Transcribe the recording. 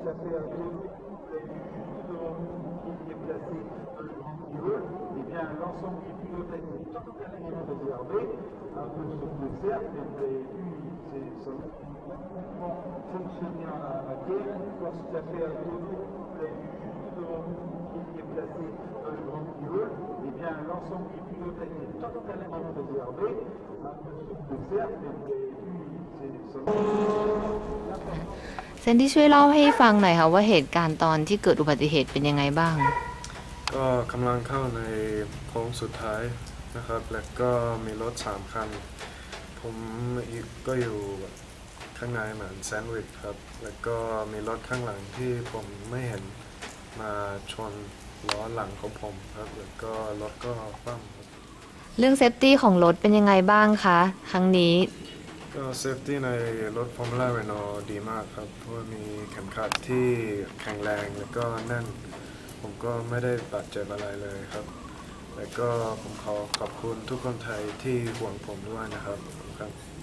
à fait un peu qui est placé dans le grand niveau, et bien l'ensemble du pilote a été totalement réservé, un peu sur le cercle, et vous avez vu, ça fonctionner en matière, lorsqu'il a fait un peu qui est placé dans le grand niveau, et bien l'ensemble du pilote a été totalement réservé, un peu sur le cercle, et vous avez vu, เซนที่ช่วยเล่าให้ฟังหน่อยค่ะว่าเหตุการณ์ตอนที่เกิดอุบัติเหตุเป็นยังไงบ้างก็กำลังเข้าในโค้งสุดท้ายนะครับแล้วก็มีรถ3 คันผมก็อยู่ข้างในเหมือนแซนด์วิชครับแล้วก็มีรถข้างหลังที่ผมไม่เห็นมาชนล้อหลังของผมครับแล้วก็รถก็คว่ำเรื่องเซฟตี้ของรถเป็นยังไงบ้างคะครั้งนี้ก็เซฟตี้ในรถ Formula Renault ดีมากครับเพราะว่ามีเข็มขัดที่แข็งแรงแล้วก็แน่นผมก็ไม่ได้บาดเจ็บอะไรเลยครับแล้วก็ผมขอขอบคุณทุกคนไทยที่ห่วงผมด้วยนะครับ